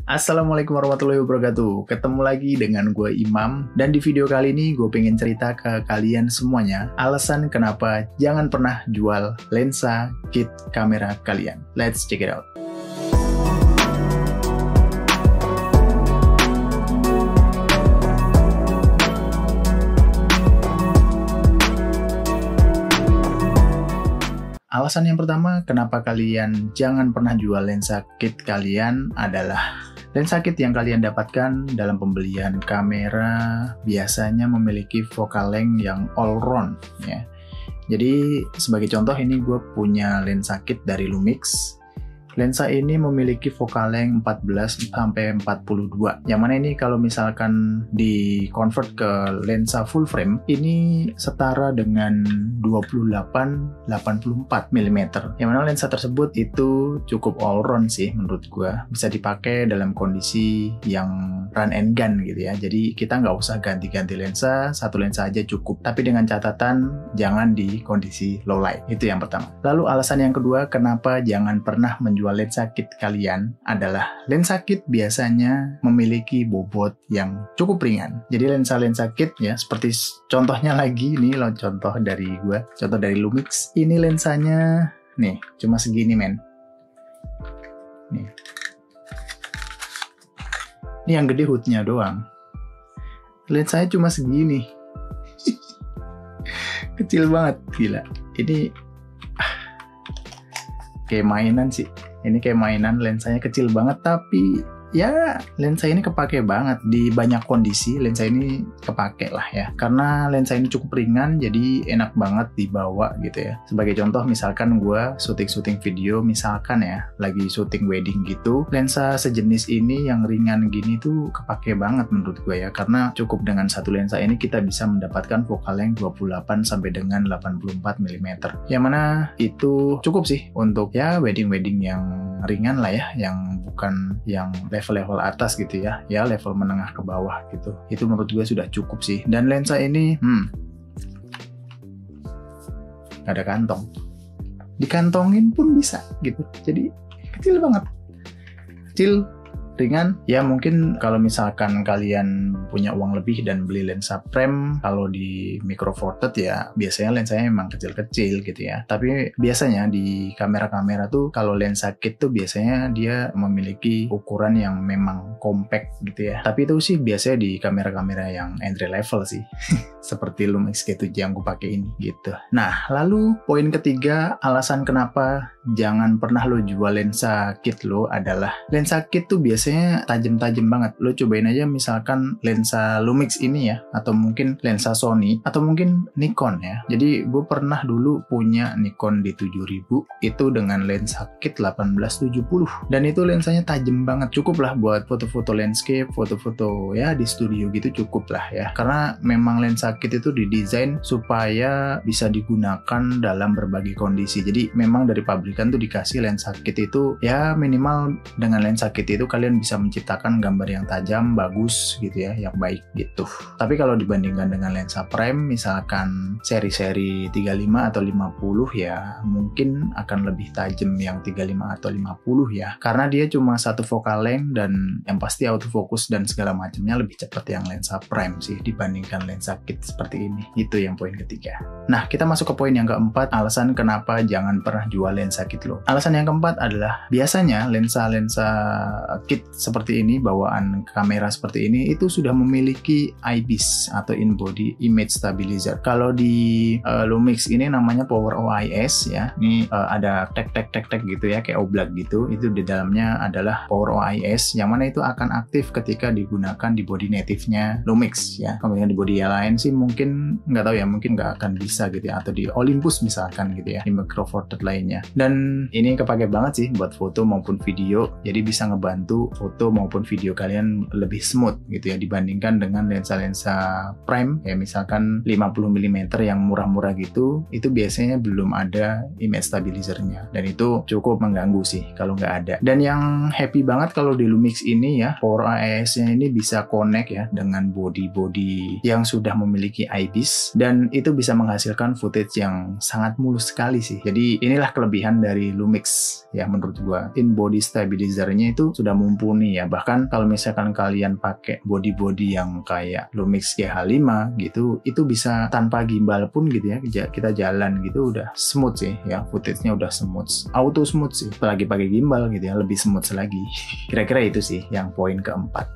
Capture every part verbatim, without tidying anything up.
Assalamualaikum warahmatullahi wabarakatuh. Ketemu lagi dengan gue Imam. Dan di video kali ini gue pengen cerita ke kalian semuanya alasan kenapa jangan pernah jual lensa kit kamera kalian. Let's check it out. Alasan yang pertama kenapa kalian jangan pernah jual lensa kit kalian adalah lensa kit yang kalian dapatkan dalam pembelian kamera biasanya memiliki focal length yang all round ya. Jadi sebagai contoh ini gue punya lensa kit dari Lumix. Lensa ini memiliki focal length empat belas sampai empat puluh dua. Yang mana ini kalau misalkan di convert ke lensa full frame ini setara dengan dua puluh delapan sampai delapan puluh empat milimeter. Yang mana lensa tersebut itu cukup all round sih menurut gua. Bisa dipakai dalam kondisi yang run and gun gitu ya. Jadi kita nggak usah ganti-ganti lensa, satu lensa aja cukup. Tapi dengan catatan jangan di kondisi low light. Itu yang pertama. Lalu alasan yang kedua kenapa jangan pernah menjual lensa kit kalian adalah lensa kit biasanya memiliki bobot yang cukup ringan. Jadi lensa-lensa kit ya seperti contohnya lagi ini loh contoh dari gua, contoh dari Lumix. Ini lensanya nih cuma segini men. Nih. Ini yang gede hoodnya doang. Lensanya cuma segini. Kecil banget gila. Ini ah, kayak mainan sih. Ini kayak mainan, lensanya kecil banget tapi ya lensa ini kepake banget di banyak kondisi. Lensa ini kepake lah ya karena lensa ini cukup ringan jadi enak banget dibawa gitu ya. Sebagai contoh misalkan gue syuting-syuting video misalkan ya lagi syuting wedding gitu, lensa sejenis ini yang ringan gini tuh kepake banget menurut gue ya karena cukup dengan satu lensa ini kita bisa mendapatkan focal length dua puluh delapan sampai dengan delapan puluh empat milimeter. Yang mana itu cukup sih untuk ya wedding-wedding yang ringan lah ya, yang bukan yang level-level atas gitu ya, ya level menengah ke bawah gitu. Itu menurut gue sudah cukup sih. Dan lensa ini, hmm, gak ada kantong. Dikantongin pun bisa gitu. Jadi kecil banget. Kecil, ringan. Ya mungkin kalau misalkan kalian punya uang lebih dan beli lensa prime, kalau di Micro Four Thirds ya biasanya lensanya memang kecil-kecil gitu ya. Tapi biasanya di kamera-kamera tuh kalau lensa kit tuh biasanya dia memiliki ukuran yang memang compact gitu ya. Tapi itu sih biasanya di kamera-kamera yang entry level sih. Seperti Lumix G tujuh yang gue pakai ini gitu. Nah, lalu poin ketiga alasan kenapa jangan pernah lo jual lensa kit lo adalah lensa kit tuh biasanya tajam-tajam banget. Lo cobain aja misalkan lensa Lumix ini ya, atau mungkin lensa Sony, atau mungkin Nikon ya. Jadi gue pernah dulu punya Nikon D tujuh ribu itu dengan lensa kit delapan belas tujuh puluh. Dan itu lensanya tajam banget. Cukup lah buat foto-foto landscape, foto-foto ya di studio gitu cukup lah ya. Karena memang lensa kit itu didesain supaya bisa digunakan dalam berbagai kondisi. Jadi memang dari pabrikan tuh dikasih lensa kit itu ya minimal dengan lensa kit itu kalian bisa menciptakan gambar yang tajam, bagus gitu ya, yang baik gitu. Tapi kalau dibandingkan dengan lensa prime misalkan seri-seri tiga puluh lima atau lima puluh ya mungkin akan lebih tajam yang tiga puluh lima atau lima puluh ya. Karena dia cuma satu focal length dan yang pasti autofocus dan segala macamnya lebih cepat yang lensa prime sih dibandingkan lensa kit seperti ini. Itu yang poin ketiga. Nah, kita masuk ke poin yang keempat, alasan kenapa jangan pernah jual lensa kit lo. Alasan yang keempat adalah biasanya lensa-lensa kit seperti ini, bawaan kamera seperti ini itu sudah memiliki I B I S atau in body image stabilizer. Kalau di uh, Lumix ini namanya Power O I S ya. Ini uh, ada tek tek tek tek gitu ya kayak oblak gitu. Itu di dalamnya adalah Power O I S yang mana itu akan aktif ketika digunakan di body native-nya Lumix ya. Kalau di body yang lain sih mungkin nggak tahu ya, mungkin nggak akan bisa gitu ya, atau di Olympus misalkan gitu ya, di Micro Four Thirds lainnya. Dan ini kepake banget sih buat foto maupun video, jadi bisa ngebantu foto maupun video kalian lebih smooth gitu ya dibandingkan dengan lensa-lensa prime ya misalkan lima puluh milimeter yang murah-murah gitu, itu biasanya belum ada image stabilizer-nya dan itu cukup mengganggu sih kalau nggak ada. Dan yang happy banget kalau di Lumix ini ya, Power O I S-nya ini bisa connect ya dengan body-body yang sudah memiliki I B I S dan itu bisa menghasilkan footage yang sangat mulus sekali sih. Jadi inilah kelebihan dari Lumix ya menurut gua. In body stabilizer-nya itu sudah mumpuni mumpuni ya. Bahkan kalau misalkan kalian pakai body-body yang kayak Lumix G H lima gitu, itu bisa tanpa gimbal pun gitu ya, kita jalan gitu udah smooth sih ya, footage-nya udah smooth, auto smooth sih, apalagi pakai gimbal gitu ya, lebih smooth lagi. Kira-kira itu sih yang poin keempat.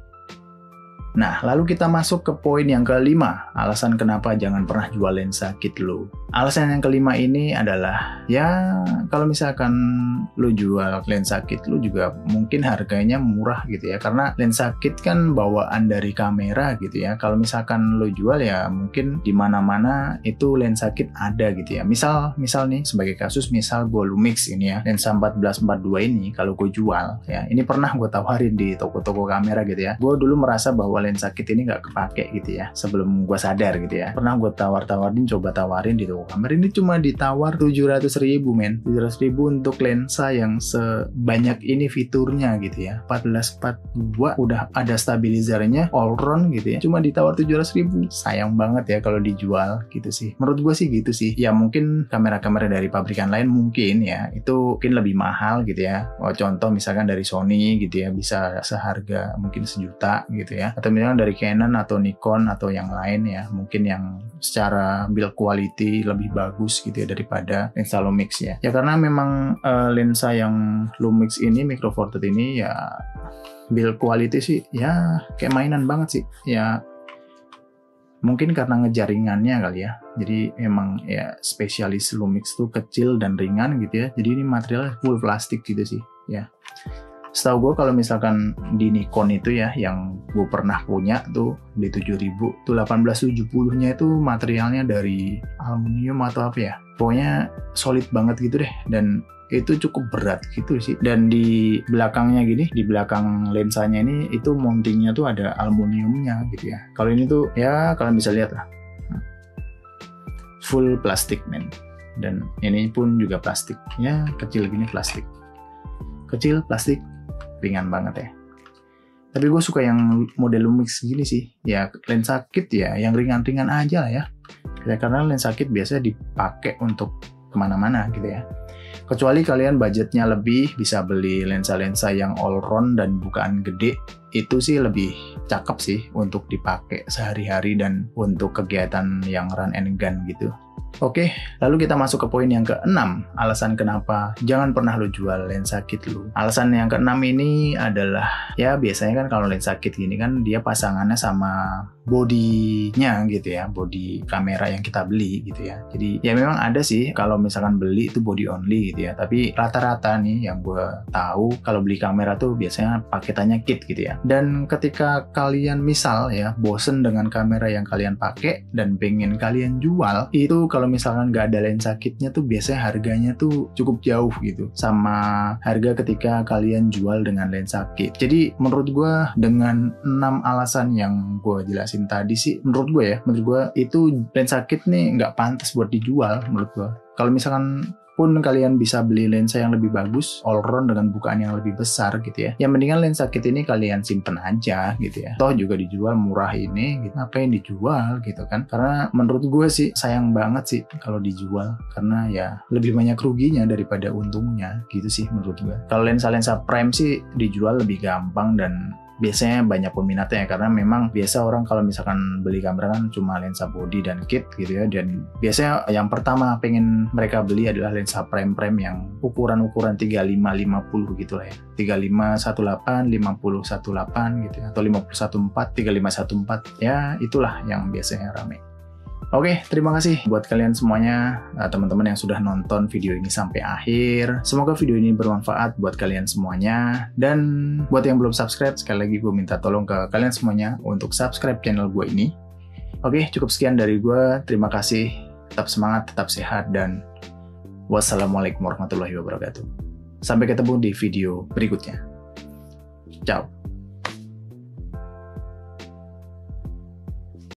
Nah, lalu kita masuk ke poin yang kelima, alasan kenapa jangan pernah jual lensa kit lo. Alasan yang kelima ini adalah, ya kalau misalkan lo jual lensa kit lo juga mungkin harganya murah gitu ya, karena lensa kit kan bawaan dari kamera gitu ya. Kalau misalkan lo jual ya mungkin di mana-mana itu lensa kit ada gitu ya. Misal, misal nih sebagai kasus, misal gue Lumix ini ya, lensa empat belas empat puluh dua ini kalau gue jual ya, ini pernah gue tawarin di toko-toko kamera gitu ya. Gue dulu merasa bahwa lensa kit ini nggak kepake gitu ya, sebelum gue sadar gitu ya. Pernah gue tawar-tawarin, coba tawarin di toko kamera, ini cuma ditawar tujuh ratus ribu men, tujuh ratus ribu untuk lensa yang sebanyak ini fiturnya gitu ya, empat belas empat puluh dua udah ada stabilizernya, all round gitu ya, cuma ditawar tujuh ratus ribu. Sayang banget ya kalau dijual gitu sih, menurut gue sih gitu sih ya. Mungkin kamera-kamera dari pabrikan lain mungkin ya itu mungkin lebih mahal gitu ya. Oh, contoh misalkan dari Sony gitu ya, bisa seharga mungkin sejuta gitu ya, atau misalkan dari Canon atau Nikon atau yang lain ya, mungkin yang secara build quality lebih bagus gitu ya daripada lensa Lumix ya. Ya karena memang uh, lensa yang Lumix ini, Micro Four Third ini ya build quality sih ya kayak mainan banget sih ya. Mungkin karena ngejaringannya kali ya. Jadi emang ya spesialis Lumix tuh kecil dan ringan gitu ya. Jadi ini materialnya full plastik gitu sih ya. Setahu gue kalau misalkan di Nikon itu ya, yang gue pernah punya tuh di tujuh ribu, tuh delapan belas tujuh puluh nya itu materialnya dari aluminium atau apa ya. Pokoknya solid banget gitu deh, dan itu cukup berat gitu sih. Dan di belakangnya gini, di belakang lensanya ini, itu mountingnya tuh ada aluminiumnya gitu ya. Kalau ini tuh ya kalian bisa lihat lah, full plastik men. Dan ini pun juga plastik, ya kecil gini plastik. Kecil, plastik, ringan banget ya. Tapi gue suka yang model Lumix gini sih. Ya lensa kit ya, yang ringan-ringan aja lah ya. Karena lensa kit biasanya dipakai untuk kemana-mana gitu ya. Kecuali kalian budgetnya lebih, bisa beli lensa-lensa yang all round dan bukaan gede. Itu sih lebih cakep sih untuk dipakai sehari-hari dan untuk kegiatan yang run and gun gitu. Oke, lalu kita masuk ke poin yang keenam, alasan kenapa jangan pernah lo jual lensa kit lo. Alasan yang keenam ini adalah, ya biasanya kan kalau lensa kit gini kan dia pasangannya sama bodinya gitu ya, body kamera yang kita beli gitu ya. Jadi ya memang ada sih kalau misalkan beli itu body only gitu ya, tapi rata-rata nih yang gue tahu kalau beli kamera tuh biasanya paketannya kit gitu ya. Dan ketika kalian misal ya bosen dengan kamera yang kalian pakai dan pengen kalian jual, itu kalau misalkan nggak ada lensa kitnya tuh biasanya harganya tuh cukup jauh gitu sama harga ketika kalian jual dengan lensa kit. Jadi menurut gue dengan enam alasan yang gue jelasin tadi sih, menurut gue ya, menurut gue itu lensa kit nih nggak pantas buat dijual menurut gue. Kalau misalkan pun kalian bisa beli lensa yang lebih bagus, all round dengan bukaan yang lebih besar gitu ya, ya mendingan lensa kit ini kalian simpen aja gitu ya. Toh juga dijual murah ini gitu, apa yang dijual gitu kan. Karena menurut gue sih sayang banget sih kalau dijual, karena ya lebih banyak ruginya daripada untungnya gitu sih menurut gue. Kalau lensa-lensa prime sih dijual lebih gampang dan biasanya banyak peminatnya ya, karena memang biasa orang kalau misalkan beli kamera kan cuma lensa body dan kit gitu ya, dan biasanya yang pertama pengen mereka beli adalah lensa prime-prime yang ukuran-ukuran tiga puluh lima lima puluh gitu lah ya, tiga puluh lima satu delapan, lima puluh satu delapan gitu ya, atau lima puluh satu empat, tiga puluh lima satu empat ya, itulah yang biasanya rame. Oke, terima kasih buat kalian semuanya, teman-teman yang sudah nonton video ini sampai akhir. Semoga video ini bermanfaat buat kalian semuanya. Dan buat yang belum subscribe, sekali lagi gue minta tolong ke kalian semuanya untuk subscribe channel gue ini. Oke, cukup sekian dari gue. Terima kasih. Tetap semangat, tetap sehat, dan wassalamualaikum warahmatullahi wabarakatuh. Sampai ketemu di video berikutnya. Ciao.